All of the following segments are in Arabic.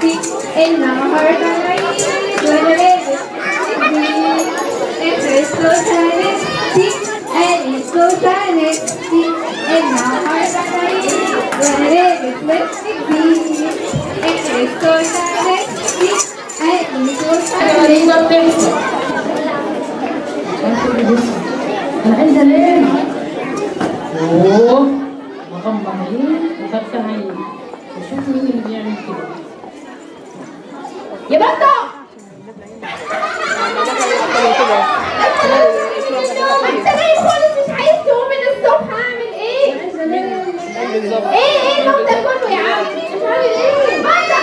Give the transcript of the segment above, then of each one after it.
نفسي النهارده العيد وانا لابس جديد. الكريسماس نفسي الكريسماس نفسي النهارده العيد وانا لابس لبس جديد. الكريسماس نفسي الكريسماس انا عايزه انام. اوه مغمض عيني وفتح عيني وشوف مين اللي بيعمل كده. يا بطه انت نايم خالص مش عايز تقوم من الصبح. اعمل ايه؟ ايه الوقت ده كله يا عم؟ مش عامل ايه؟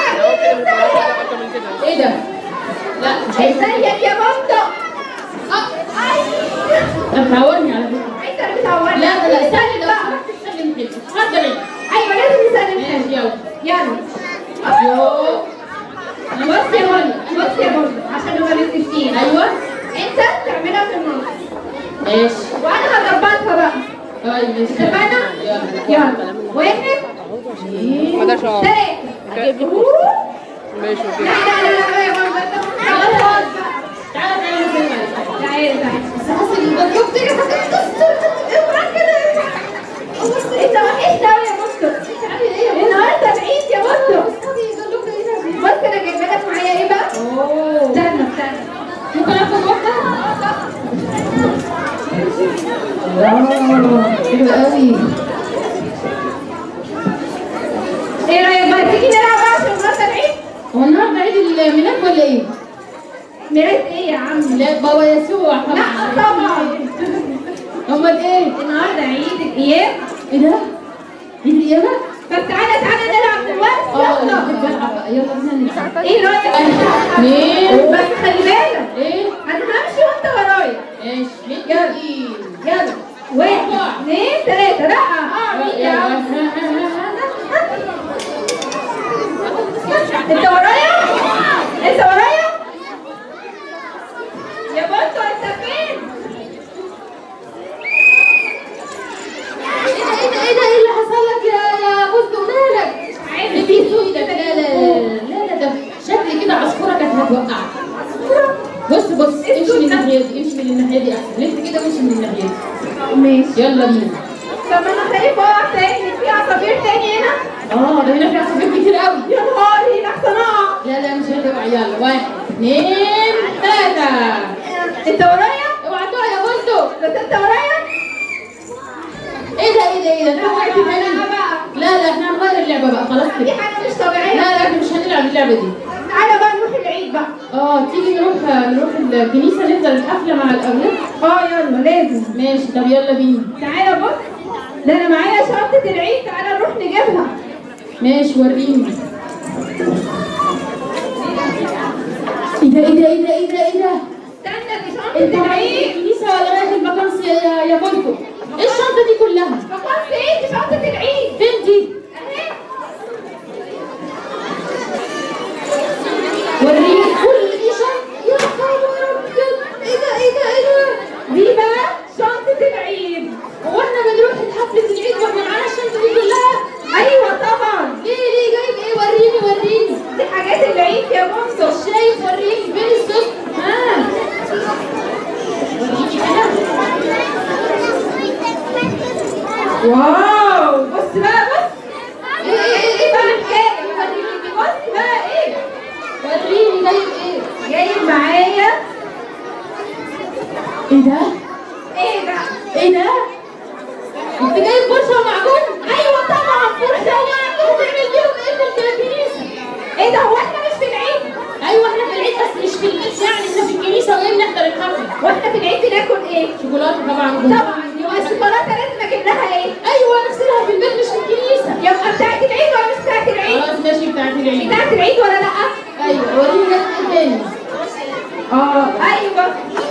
بطه ايه ده؟ لا مش ازيك يا بطه؟ ده بتعورني على فكره. انت اللي بتعورني. لا لا استني لو سمحت تسلم كده. اتفضلي. ايوه لازم نسلم ماشي كده. يلا. يلا يوه بص يا بطه بص يا بطه عشان نبقى متفقين. ايوه انت تعملها في النص ماشي. وانا هظبطها بقى. طيب ماشي اتفقنا؟ يلا 1 2 3 ماشي اوكي. لا يا ماما خلاص بقى. تعالى تعالى بس حاسس ان البطوط كده اوعى كده. انت وحش قوي يا بطه. النهارده العيد يا بطه. بص انا جايبه لك معايا ايه بقى؟ استنى ممكن اخد واحده؟ حلو قوي. ايه رايك بقى تيجي نلعب بقى عشان النهارده العيد؟ هو النهارده عيد الميلاد ولا ايه؟ ميلاد ايه يا عم؟ لا بابا يسوع طبعا. لا طبعا. امال ايه؟ النهارده عيد القيامه. ايه ده؟ عيد القيامه؟ طب تعالى نلعب دلوقتي. انا بحب العب بقى. يلا بينا نلعب. ايه رايك؟ اتنين. بس خلي بالك ايه؟ انا همشي وانت ورايا. ماشي. يلا 1 2 3 لا انت ورايا؟ انت ورايا؟ يا بطه انت فين؟ ايه ده اللي حصل لك يا بص مالك؟ عادي في سوق ده. لا ده شكلي كده عصفوره كانت هتوقعك. بص امشي من الناحيه دي. امشي من الناحيه دي احسن. لف كده وامشي من الناحيه دي. ماشي. يلا بينا. طب انا خايفه اقع تاني. في عصافير تاني هنا؟ ده هنا في عصافير كتير قوي. يا نهاري احسن اقع. لا مش هتوقع. يلا 1 2 3. انت ورايا؟ اوعى تقع يا بندق. بس انت ورايا؟ ايه ده؟ انت وقعت تاني؟ لا احنا هنغير اللعبه بقى خلاص دي كده. حاجه مش طبيعيه. لا احنا مش هنلعب اللعبه دي. تعالى بقى نروح العيد بقى. تيجي نروح الكنيسه نفضل الحفله مع الاولاد. يلا لازم. ماشي طب يلا بينا. تعالى بص ده انا معايا شنطه العيد. تعالى نروح نجيبها. ماشي وريني. ايه ده؟ استنى دي انت شنطه رايح العيد. الكنيسه ولا رايح الفاكانس يا بندق؟ ايه الشنطه دي كلها؟ فكرت ايه؟ دي شنطه العيد. فين دي؟ اهي. وريني كل دي شنطه. يا خبر ابيض. ايه ده؟ دي بقى شنطه العيد. هو احنا بنروح حفله العيد واحنا معانا الشنطه دي كلها؟ ايوه طبعا. ليه جايب ايه؟ وريني. دي حاجات العيد يا بندق. مش شايف. وريني فين الصوت؟ وريني انا. واو بص بقى بص. ايه بقى الحكايه؟ وريني بص بقى ايه؟ وريني جايب ايه؟ جايب معايا. ايه ده؟ انت جايب فرشه ومعجون؟ ايوه طبعا فرشه ومعجون. بتعمل بيهم ايه في الكنيسه؟ ايه ده هو احنا مش في العيد؟ ايوه احنا في العيد بس مش في البيت. يعني احنا في الكنيسه وجايين نحضر الحفله. واحنا في العيد بناكل ايه؟ شوكولاته طبعا. طبعا. يبقى الشوكولاته لازم اجيب لها ايه؟ ايوه نغسلها في البيت مش في الكنيسه. يبقى بتاعت العيد ولا مش بتاعت العيد؟ خلاص ماشي بتاعت العيد. بتاعت العيد ولا لا؟ ايوه وريني جايب ايه تاني. ايوه.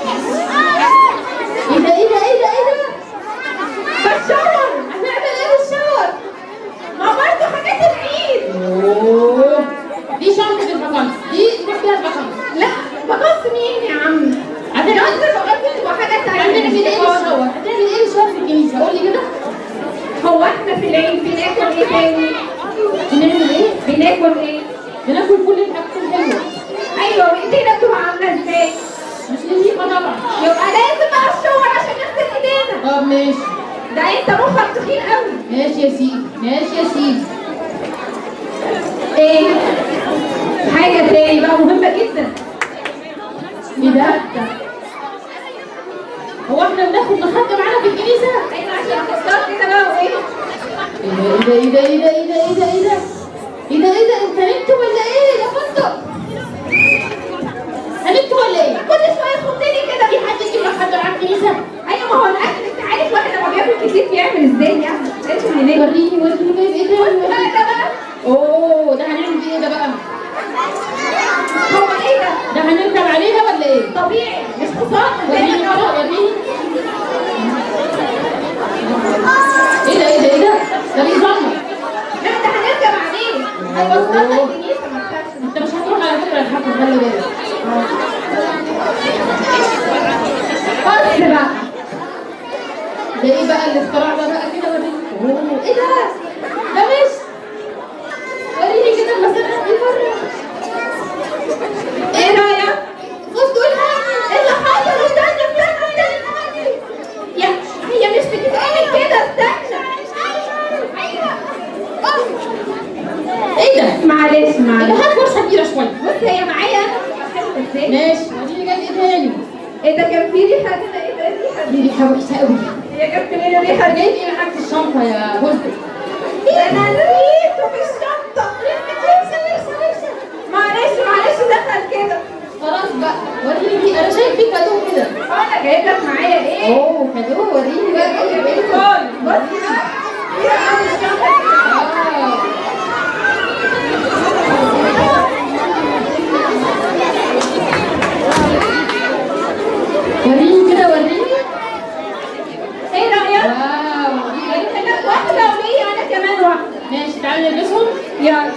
ايه ده؟ بالشاور. هنعمل ايه بالشاور؟ ما برضه حاجات العيد. دي شنطه الفاكانس. دي نروح بيها الفاكانس. لا بقص مين يا عم؟ شنطه الفاكانس تبقى حاجه تانيه. هتعمل ايه بالشاور في الكنيسه؟ قول لي كده. هو احنا في العيد بناكل ايه تاني؟ بنعمل ايه؟ بناكل ايه؟ بناكل كل الحاجات الحلوه. ايوه، وايدينا بتبقى عامله ازاي؟ مش نظيفه طبعا. يبقى لازم بقى الشاور عشان نغسل ايدينا. طب ماشي. ده انت مخك تخين قوي. ماشي يا سيدي، ماشي يا سيدي. ايه؟ حاجه تاني بقى مهمه جدا. ايه ده؟ هو احنا بناخد مخدة معانا في الكنيسة؟ ايوه عشان تختار كده بقى وايه؟ ايه ده ايه ده ايه ده ايه ده ايه ده ايه ده ايه ده ايه ده انت نمت ولا ايه يا فندق؟ هنمت ولا ايه؟ كل شويه تخضني كده. في حد يجيب مخدة معاه في الكنيسة؟ ايوه، ما هو الاكل انت عارف واحد لما بياكل كتير بيعمل ازاي يعني؟ انت منين؟ وريني طيب ايه ده؟ بص بقى ده بقى. اوه ده هنعمل ايه ده بقى؟ هو ايه ده؟ ده هنركب عليها ولا ايه؟ طبيعي مش حصان. وريني كده وريني. ايه ده ايه ده ايه ده؟ ده بيزمر. لا ده هنركب عليه. هيوصلنا الكنيسه ما تخافش. انت مش هتروح على فكرة الحفل، خلي بالك. بص بقى. ده ايه بقى الاختراع ده بقى كده وريني. اوه ايه ده؟ ده مش وريني كده المسرح دي بره. ايه رايك؟ بص دول حاجة. ايه اللي حصل؟ استنى. يا هي مش بتتعمل كده، استنى. ايه ده؟ معلش ده هات فرصة كبيرة شوية. بص هي معايا انا ازاي؟ ماشي وريني جاي ايه تاني؟ ايه ده كان في ريحه كده؟ ايه ده الريحه دي دي؟ ريحة وحشة قوي. هي جت منين الريحه دي؟ جايب ايه معاك في الشنطة يا فستق؟ انا نسيته في الشنطه. معلش دخل كده. خلاص بقى وريني دي، انا شايف فيه كادو كده. انا جايب لك معايا ايه؟ اوه كادو، وريني بقى جايب ايه خالص. بصي بقى. ايه اول الشنطه كده؟ وريني كده وريني. ايه رايك؟ واو جبت لك واحده وليا انا كمان واحده. ماشي تعالي نلبسهم. يلا.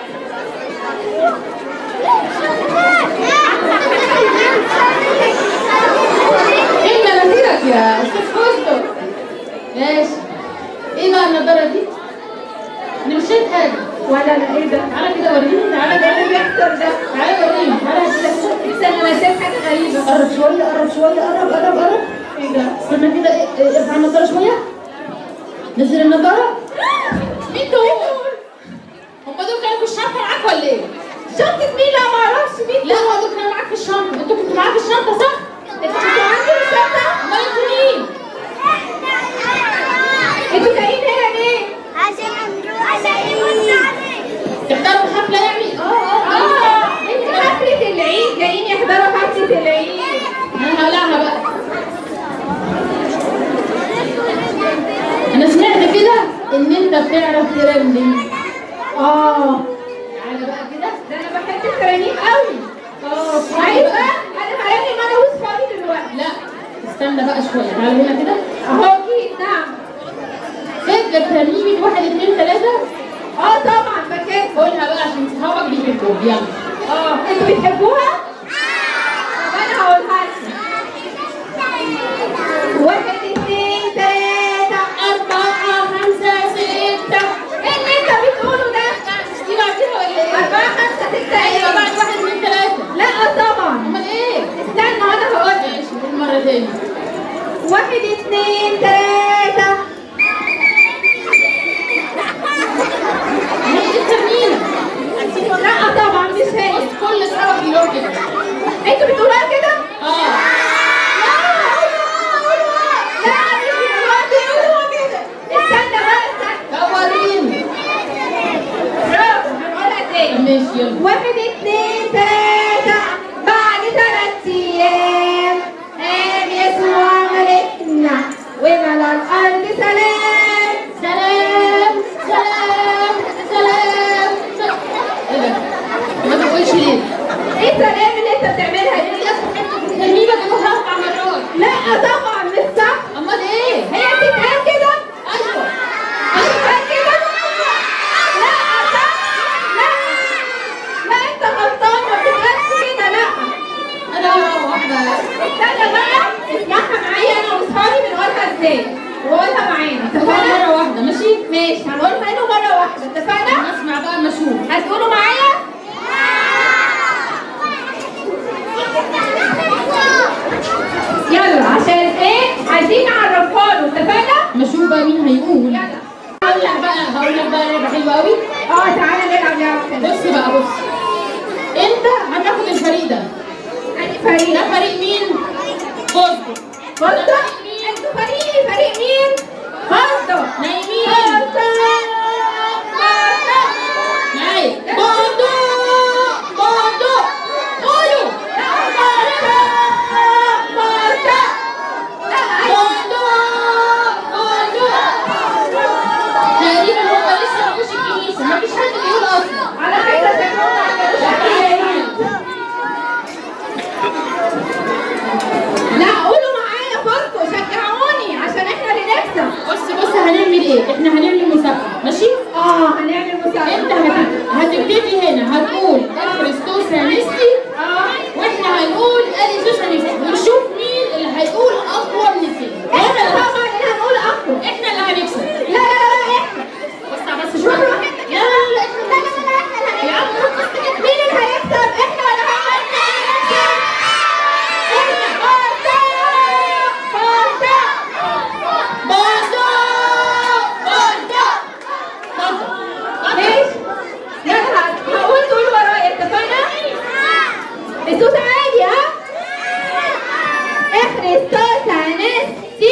ايه مناخيرك يا استاذ فستق؟ ماشي. ايه بقى النضاره دي؟ انا مش شايف حاجه. ولا لا ايه ده؟ تعالى كده وريني، تعالى ايه اللي بيحصل ده؟ تعالى وريني، تعالى كده. استنى انا شايف حاجه غريبه. قرب شويه قرب شويه، قرب. ايه ده؟ استنى كده، ارفع النضاره شويه. نزل النضاره. مين دول؟ هم دول كانوا في الشنطه معاك ولا ايه؟ شنطه مين؟ لا ما اعرفش مين. لا هو دول كانوا معاك في الشنطه. انتوا كنتوا معاك في الشنطه صح؟ انتوا كنتوا عندي في الشنطه؟ امال انتوا مين؟ انتوا جايين هنا ليه؟ عشان نروح العيد. تحضروا حفله يعني؟ حفله العيد، جايين يحضروا حفله العيد. انا هولعها بقى. انا سمعت كده ان انت بتعرف ترنم. تعالى بقى كده. ده انا بحب الترانيم قوي. ايوه انا هرنم انا واصحابي دلوقتي. لا استنى بقى شويه، تعالى هنا كده. اهو اكيد. نعم. فاكر ترنيمه 1 2 3؟ طبعا فاكرها. قولها بقى عشان صحابك بيحبوك. يلا. انتوا بتحبوها؟ طب انا هقولها لكم. 1 2 3 4 5 6. ايه اللي انت بتقوله ده؟ دي بعديها ولا ايه؟ 4 5 6 ايوه بعد 1 2 3. لا طبعا. امال ايه؟ استنى وانا هقول. ماشي قول مره تاني. 1 2 3. هي دي الترنيمه. لا طبعا مش هي. كل اصحابك بيقولوا كده. انتوا بتقولوها كده؟ لا مش بيقولوها كده. استنى بقى استنى. طب وريني. برافو هنقولها تاني. ماشي يلا. 1 2 3. بعد 3 ايام قام يسوع ملكنا وملا الارض سلام. سلام سلام سلام. ايه ده؟ ما تقولش ليه؟ ايه السلام اللي انت بتعملها دي؟ الترنيمه بتقولها 4 مرات. لا طبعا مش صح. امال ايه؟ هي بتتقال كده؟ ايوه. بتتقال كده؟ لا صح. لا انت غلطان، ما بتتقالش كده. لا انا هروح بقى. استنى بقى، اسمعها معايا انا واصحابي بنقولها ازاي وقولها معانا. اتفقنا؟ اتفقنا؟ مره واحده ماشي؟ ماشي هنقولها انه مره واحده. اتفقنا؟ اسمع بقى اما اشوف. هتقولوا معايا؟ عايزين نعرفها له، اتفقنا؟ ما اشوف بقى مين هيقول. يلا هقول لك بقى لعبه حلوه قوي. تعالى نلعب لعبه. بص بقى بص، انت هتاخد الفريق ده. انهي فريق؟ ده فريق مين؟ بص انتوا فريق مين؟ فاضل نايمين. نايم بوندو قولوا تقريبا هم لسه ما جوش الكنيسه، ما فيش حد بيقول اصلا. على فكره لا قولوا معايا فاركو، شجعوني عشان احنا اللي نكسب. بص هنعمل ايه؟ احنا هنعمل مسابقه، ماشي؟ هنعمل مسابقه. انت هتبتدي هنا هتقول كريستوس انستي، واحنا هنقول اليسوس انستي، ونشوف مين اللي هيقول اقوى من الثاني. احنا طبعا اللي هنقول اقوى، احنا اللي هنكسب. لا احنا بس شويه. لا يا عم مين اللي هيكسب؟ احنا ولا هقول تقولوا ورايا، اتفقنا؟ الصوت عالي. كريستوس انستي.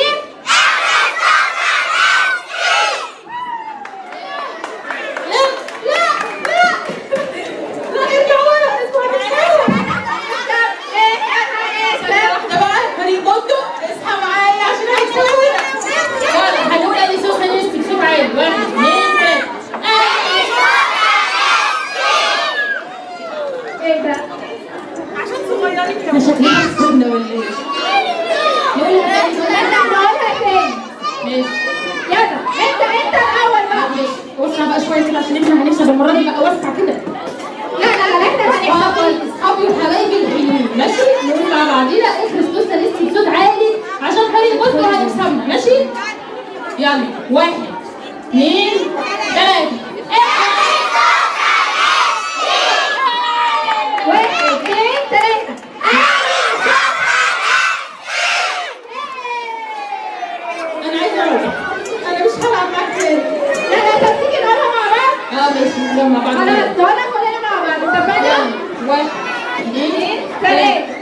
احنا شكلنا خسرنا ولا ايه؟ نقولها تاني. ماشي. يلا انت الاول بقى. ماشي. وسع بقى شويه كده عشان احنا هنكسب المره دي بقى، وسع كده. لا احنا هنكسب. اصحابي وحبايبي الحلوين، ماشي؟ نقول مع بعضينا كريستوس انستي بصوت عالي عشان فريق بوسكو هنكسبنا، ماشي؟ يلا 1 2 3. 1 2 3. انا عايزه اروح، انا مش هلعب معاك تاني. لا طب تيجي نقولها مع بعض. ماشي نقولها مع بعض. خلاص نقولها كلنا مع بعض، اتفقنا؟ 1 2 3.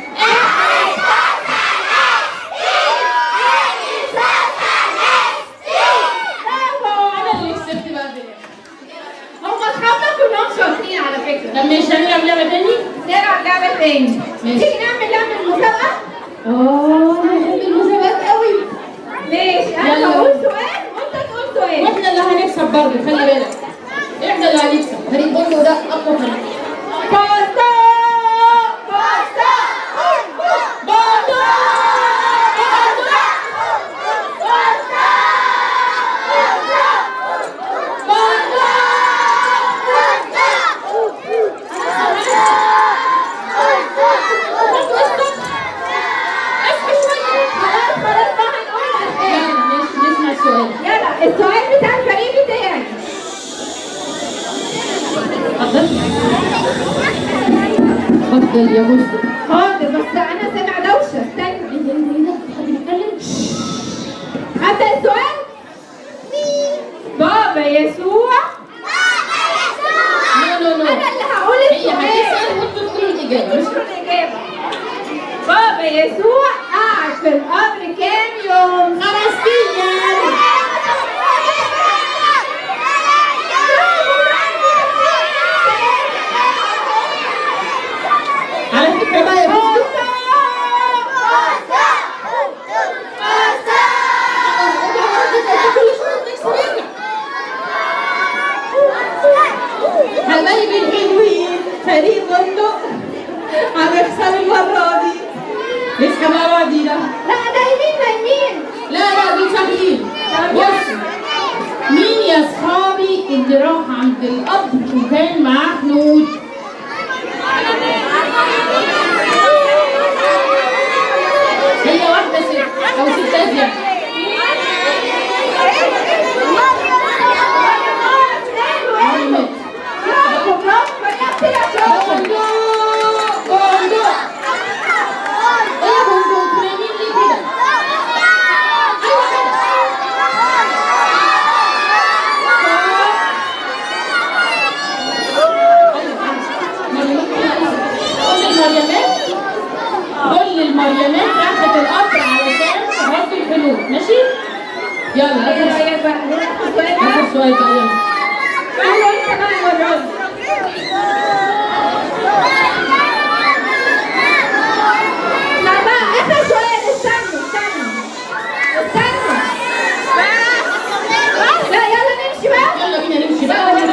طب ماشي هنلعب لعبة تاني؟ نلعب لعبة تاني. تيجي نعمل المسابقة؟ أنا بحب المسابقات قوي. ماشي أنا هقول سؤال وأنت تقول سؤال. واحنا اللي هنكسب برضه، خلي بالك. احنا اللي هنكسب، فريق بوندو ده أقوى فريق. بوندو يلا السؤال بتاع الفريق بتاعي. اتفضل يا بوسكو. حاضر بس أنا سامع دوشة. استنى. ايه ده؟ حد بيتكلم؟ أبدأ السؤال؟ بابا يسوع. نو أنا اللي هقول السؤال. هي هتسأل وانتوا تقولوا الإجابة. مش الإجابة. بابا يسوع قعد في القبر كام يوم؟ 5 أيام. على فكرة بقى يا بوسكو، حبايبي الحلوين، فريق بوندو هنكسب المرة دي. لسه مع بعضينا. لا نايمين. لا دول صاحيين. بص، مين يا اصحابي اللي راح عند القبر وكان معاه حنود؟ هي واحدة ست أو ستات يعني. يلا ايه رايك بقى؟ ناخد سؤال بقى؟ آخر سؤال بقى يلا. تعالوا انت بقى المره دي. لا بقى اخر سؤال. استنوا. لا يلا نمشي بقى. يلا بينا نمشي بقى. طب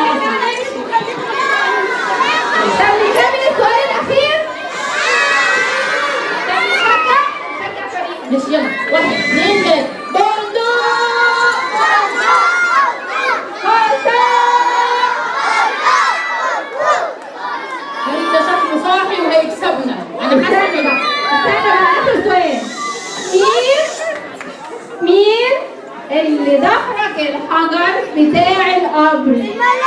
نكمل السؤال الاخير. طب نشجع فريق. ماشي يلا 1 2 3 فريق ده شكله صاحي وهيكسبنا. انا حاسه استنى بقى اخر سؤال. مين اللي دحرج الحجر بتاع القبر؟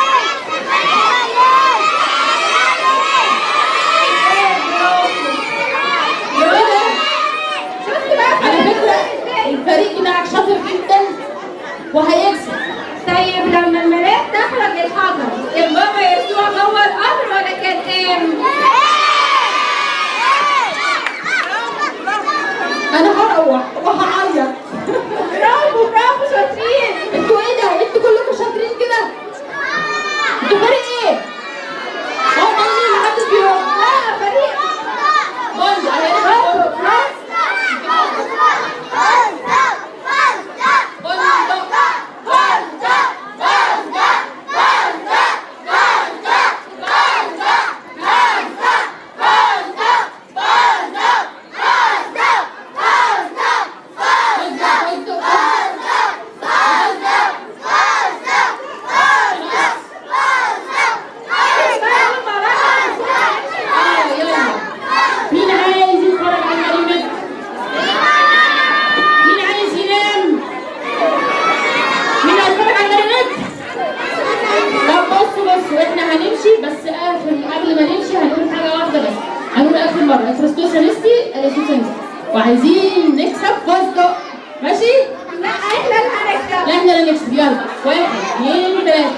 شفت بقى؟ على فكره الفريق بتاعك شاطر جدا وهيكسب. طيب لما الملاك دحرج الحجر كان بابا يسوع جوه القبر ولا كان قام؟ انا هروح وهعيط. برافو شاطرين. انتوا ايه ده؟ انتوا كلكم شاطرين كده؟ انتوا فريق ايه؟ هو مين محدش بيروح؟ لا فريق بونج مين عايز يتفرج على المريمات؟ مين عايز ينام؟ مين هيتفرج على المريمات؟ طب بصوا احنا هنمشي بس قبل ما نمشي هنقول حاجة واحدة بس. هنقول آخر مرة كريستوس انستي اليسوس انستي وعايزين نكسب فوزدو. ماشي؟ لا احنا اللي هنكسب. لا احنا اللي نكسب. يلا 1 2 3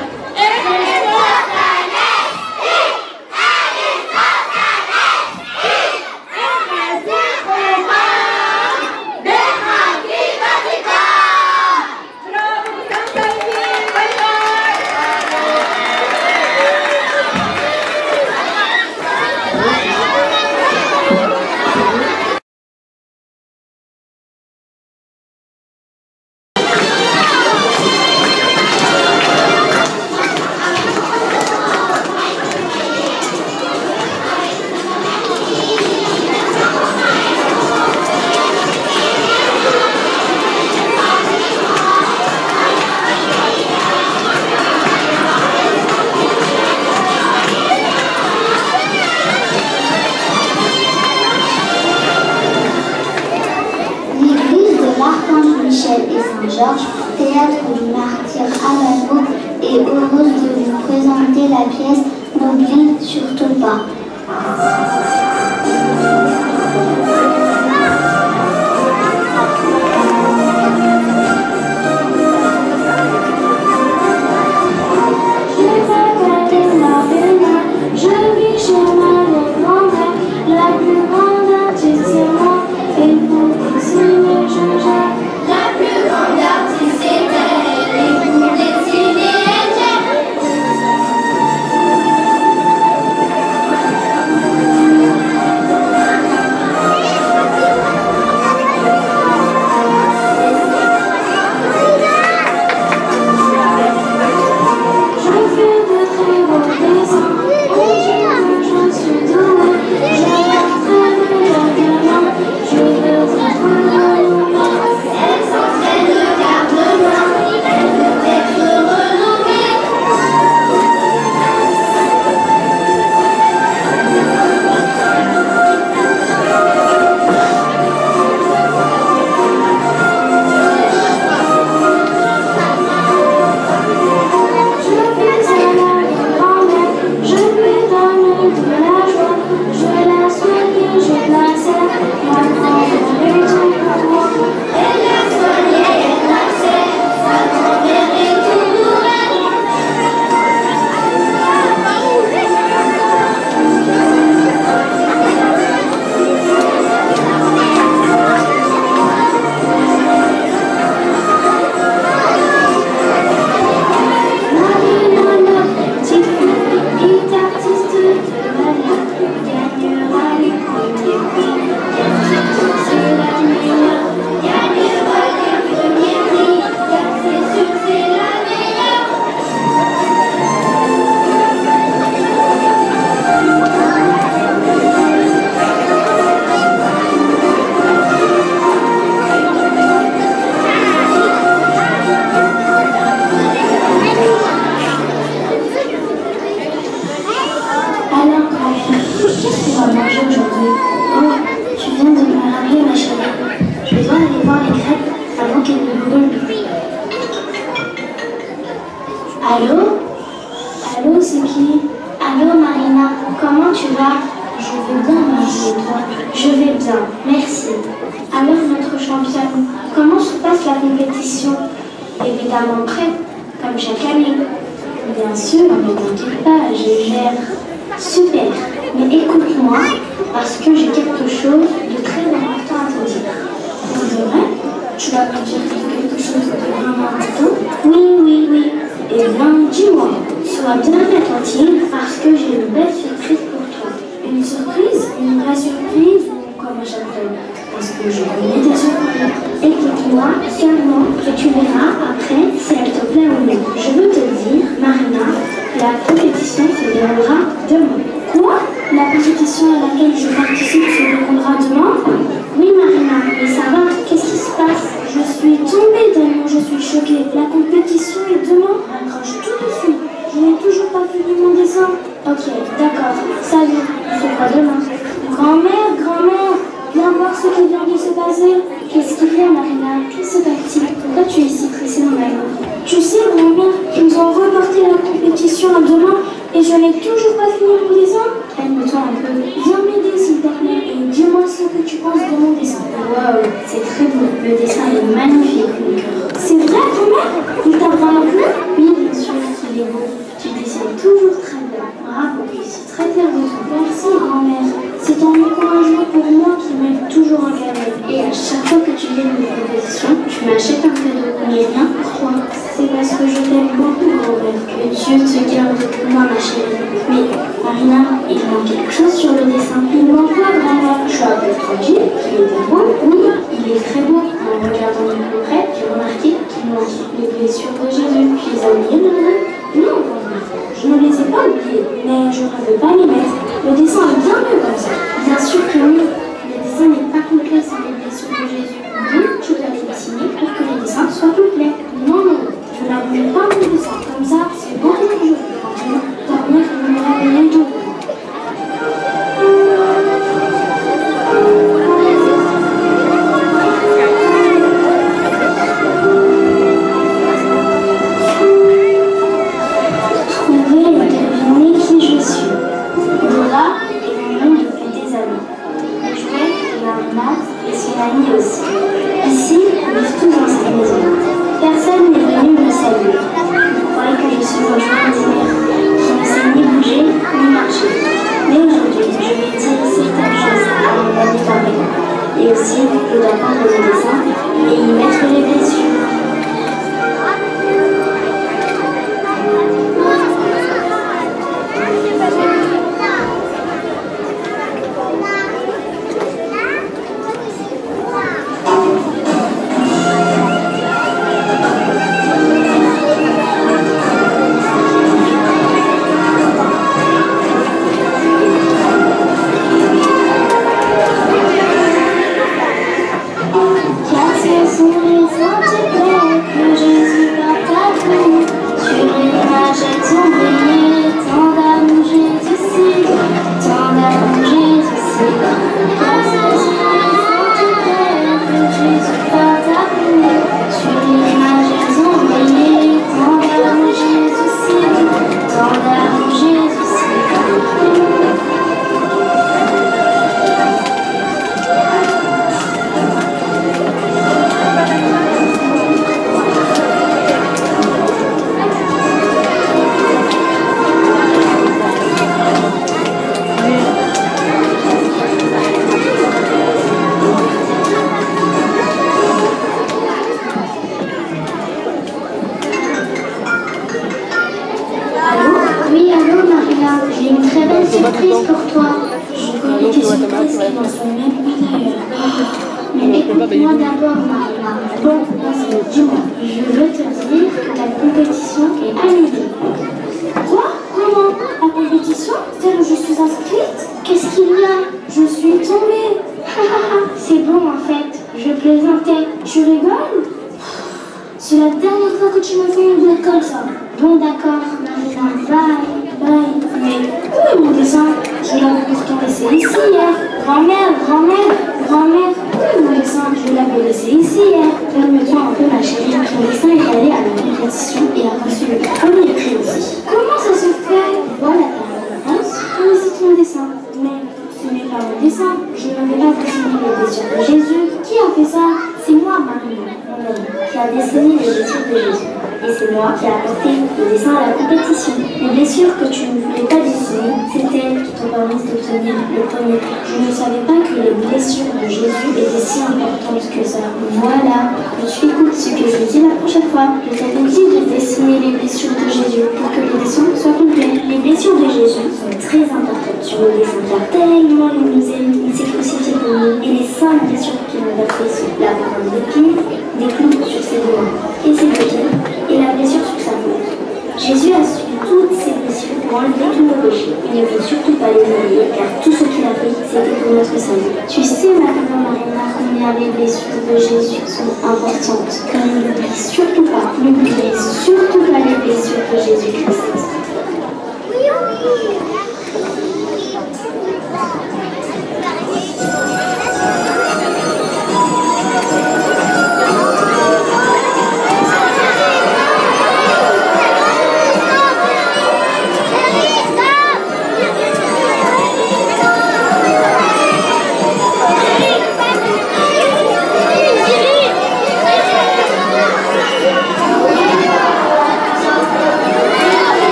Michel et Saint-Georges, théâtre du martyr Amano, est heureuse de vous présenter la pièce N'oublie surtout pas. Je vis chez ma grand-mère, la plus grande artiste c'est moi, et pour dessiner je gère. La plus grande artiste c'est elle, et pour dessiner elle gère. Allô? Allô, c'est qui? Allô, Marina, comment tu vas? Je vais bien, Marie, et toi? Je vais bien, merci. Alors, notre championne, comment se passe la compétition? Évidemment prête, comme chaque année. Bien sûr, ne t'inquiète pas, je gère. Super, mais écoute-moi, parce que j'ai quelque chose de très important à te dire. C'est vrai? Tu vas me dire quelque chose de vraiment important? Oui. Eh bien, dis-moi, sois bien attentive parce que j'ai une belle surprise pour toi. Une surprise? Une vraie surprise ou comment j'appelle? Parce que je connais tes surprises. Écoute-moi seulement et tu verras après si elle te plaît ou non. Je veux te dire, Marina, la compétition se déroulera demain. Quoi? La compétition à laquelle je participe se déroulera demain? Oui, Marina, mais ça va, qu'est-ce qui se passe? Je suis tombée tellement je suis choquée. La compétition est demain? Raccroche tout de suite. Je n'ai toujours pas fini mon dessin. Ok, d'accord. Salut, c'est quoi demain? Grand-mère, viens voir ce qui vient de se passer. Qu'est-ce qu'il y a, Marina? Que se passe-t-il? Pourquoi tu es si triste, mon amour? Tu sais, grand-mère, ils ont reporté la compétition à demain et je n'ai toujours pas fini mon dessin. Calme-toi un peu. Viens m'aider, s'il te plaît, et dis-moi ce que tu penses de mon dessin. Waouh, c'est très beau. Le dessin est magnifique, mon cœur. C'est vrai, grand-mère? Il t'a vraiment plu? Oui, bien sûr, il est beau. Tu dessines toujours très bien. Bravo, je suis très fière de toi. Merci, grand-mère. C'est ton encouragement pour moi qui m'aide toujours en galère. Et à chaque fois que tu viens de une compétition, tu m'achètes un cadeau. Mais rien pour toi. C'est parce que je t'aime beaucoup, grand-mère. Que Dieu te garde pour moi, ma chérie. Mais, Marina, il manque quelque chose sur le dessin. Il manque quoi, grand-mère? Je suis un peu tranquille. Il est beau? Oui, il est très beau. En regardant le plus près, j'ai remarqué qu'il manque les blessures de Jésus. Tu les as oubliées, madame? Non, grand-mère. Je ne les ai pas oubliées, mais je ne veux pas les mettre. Le dessin est bien mieux comme ça. Bien sûr que oui. Le dessin n'est pas complet sans les blessures de Jésus. Donc, tu dois les dessiner pour que le dessin soit complet. Non, je n'avoue pas mon dessin. Comme ça, c'est beaucoup plus joli. Dormir, je me réveiller tout. Aussi. Ici, on vit tous dans cette maison. Personne n'est venu me saluer. Vous croyez que je suis un jardinière qui ne sait ni bouger ni marcher. Mais aujourd'hui, je vais dire certaines choses à mon ami Marie. Et aussi, je dois prendre le dessin et y mettre les blessures. Écoute-moi d'abord, Marina. Bon, dis-moi, je veux te dire que la compétition est annulée. Quoi? Comment? La compétition? Celle où je suis inscrite? Qu'est-ce qu'il y a? Je suis tombée. C'est bon en fait, je plaisantais. Tu rigoles? C'est la dernière fois que tu me fais une blague comme ça. Bon d'accord, Marina, bye. Mais où est mon dessin? Je l'avais pourtant laissé ici hier. Grand-mère, où est mon dessin? Je l'avais laissé ici hier. Calme-toi un peu ma chérie. Ton dessin est allé à la compétition et a reçu le premier prix. Jésus. Et c'est moi qui ai apporté le dessin à la compétition. Les blessures que tu ne voulais pas dessiner, c'est elles qui t'ont permis d'obtenir le premier. Je ne savais pas que les blessures de Jésus étaient si importantes que ça. Voilà, tu écoutes ce que je dis la prochaine fois. Je t'avais dit de dessiner les blessures de Jésus pour que le dessin soit complet. Les blessures de Jésus sont très importantes. Sur le dessin car tellement il nous aime, il s'est crucifié pour nous. Et les 5 blessures qu'il nous a fait sont la couronne d'épines, des clous sur ses doigts et ses pieds, et la blessure sur sa peau. Jésus a subi toutes ces blessures pour enlever tous nos péchés. Il ne faut surtout pas les oublier, car tout ce qu'il a fait, c'était pour notre salut. Tu sais maintenant, Marina, combien les blessures de Jésus sont importantes. Il n'oublie surtout